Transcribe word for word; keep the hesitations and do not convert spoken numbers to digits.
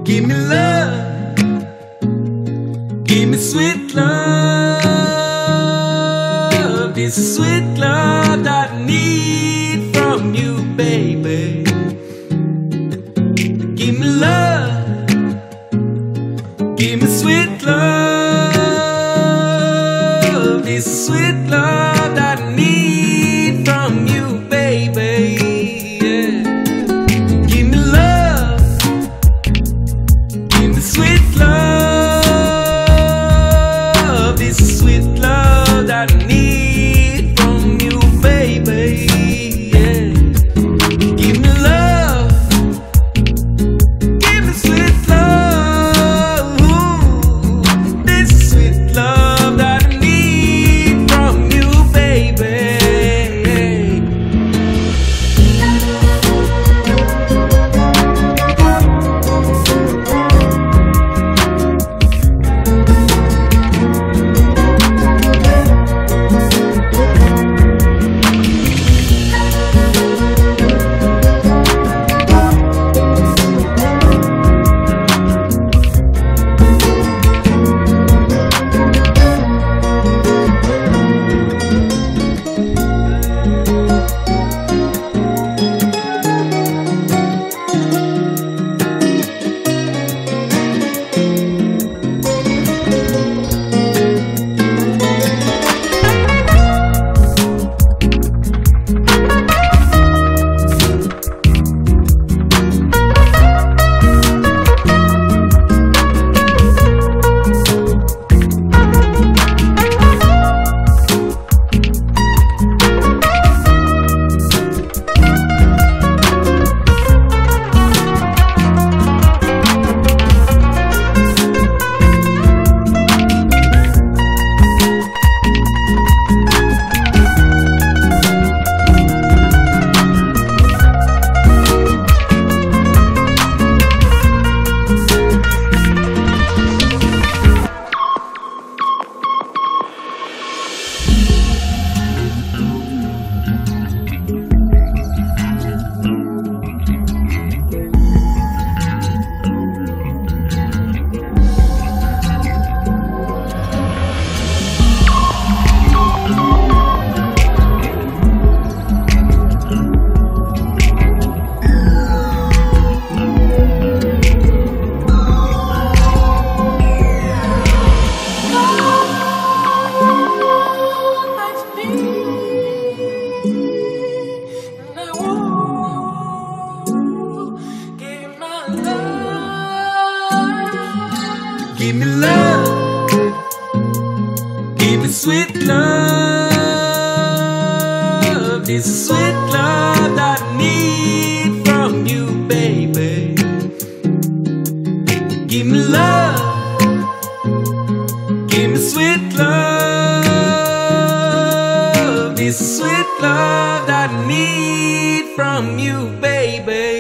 Give me love, give me sweet love. This is sweet love that I need from you, baby. Give me love, give me sweet love. This is sweet love that I need from you, baby. Yeah. Give me love, give me sweet love. This is sweet love that I need from you, baby. Yeah. Give me love, give me sweet love. Ooh, this is sweet love that I need from you, baby. Give me love, give me sweet love. This is sweet love that I need from you, baby. Give me love, give me sweet love. This is sweet love that I need from you, baby.